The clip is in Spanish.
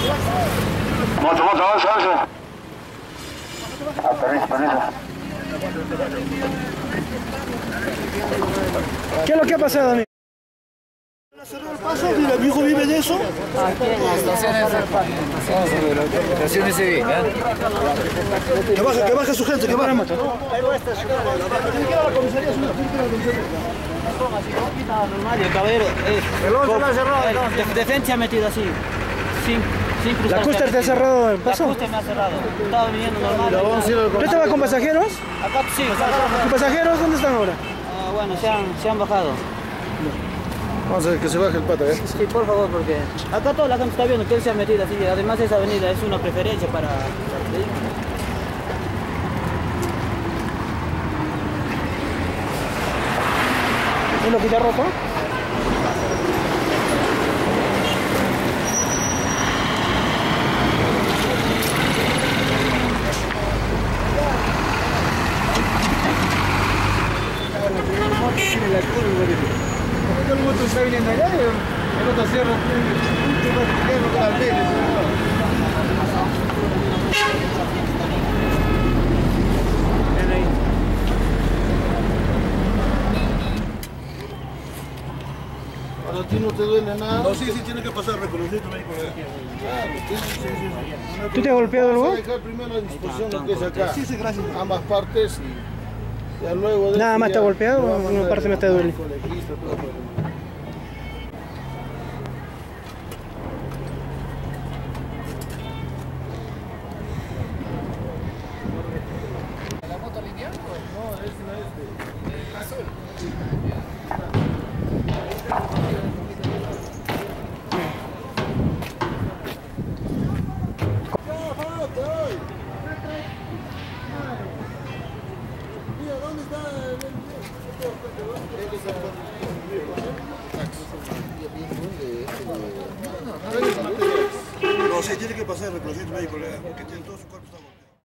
Moto, avanza. Permiso. ¿Qué es lo que ha pasado, amigo? Cerrar el paso, mira, mi hijo vive de eso. Estaciones cívicas. Que baje su gente, que baje. Normal, y el caballero de frente se ha metido así, sin cruzar. ¿La Custer te ha cerrado el paso? La Custer me ha cerrado. Estaba viniendo normal. ¿Tú estabas con pasajeros? Acá sí, ¿Tus pasajeros dónde están ahora? bueno, se han bajado. Vamos a ver que se baje el pata, ¿eh? Sí, por favor, porque acá toda la gente está viendo que él se ha metido así. Además, esa avenida es una preferencia para... ¿Es lo que te ha roto? El moto está viniendo allá y el otro cierra ¿A ti no te duele nada? No, sí, tiene que pasar reconocimiento médico. ¿Tú te has golpeado algo? Vamos a dejar primero a disposición lo que es acá. Sí, gracias. Ambas partes y ya luego de ¿Nada eso más ya te ha golpeado o lo una parte más te duele? colegista, todo, pues. ¿La moto lineal? No, es una azul. No, sí, tiene que pasar el reconocimiento médico, que tiene todo su cuerpo.